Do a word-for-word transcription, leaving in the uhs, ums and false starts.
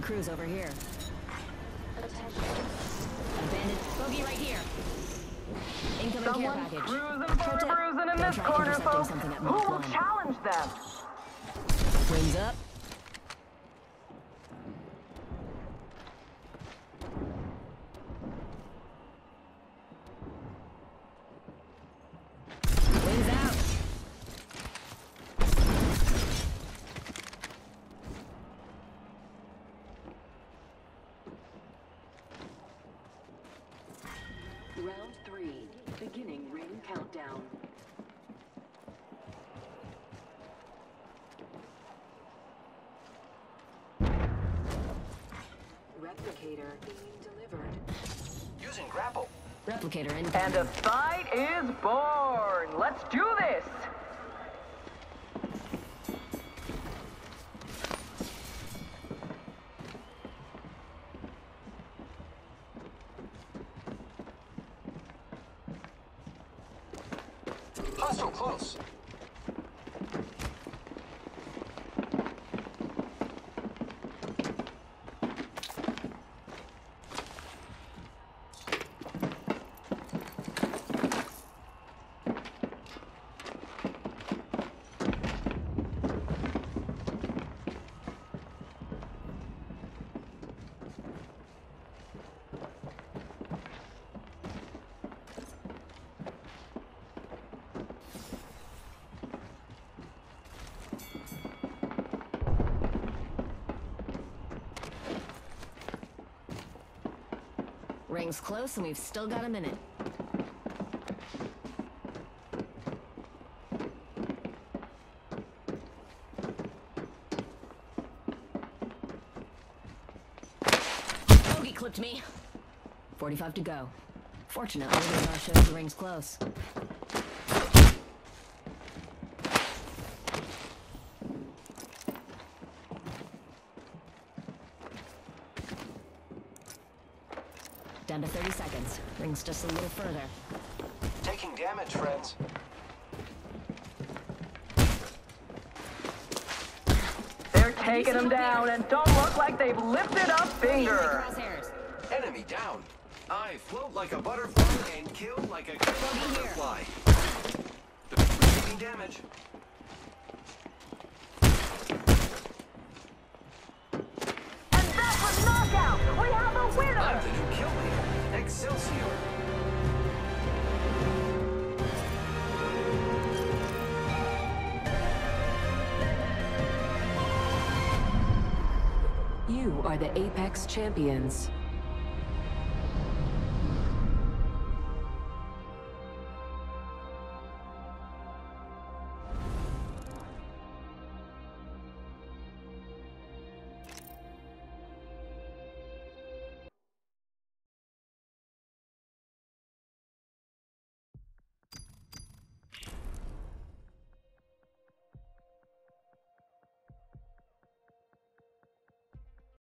Abandoned cruise over here. Abandoned bogey right here. Incoming Someone's care package. cruising for Pro a tip, bruising in don't this try corner, intercepting folks. something at Who Mach will one. challenge them? Wings up. Wings out. Round three, beginning ring countdown. Replicator being delivered. Using grapple. Replicator And incoming. a fight is born. Let's do this. Hostile close. Ring's close and we've still got a minute. Bogey clipped me. forty-five to go. Fortunately, the radar shows the ring's close. Down to thirty seconds. Ring's just a little further. Taking damage, friends. They're taking them down and don't look like they've lifted a finger. Crosshairs. Enemy down. I float like a butterfly and kill like a butterfly. Taking damage. And that's a knockout. We have a I'm winner. the new kill leader. Excelsior. You are the Apex Champions.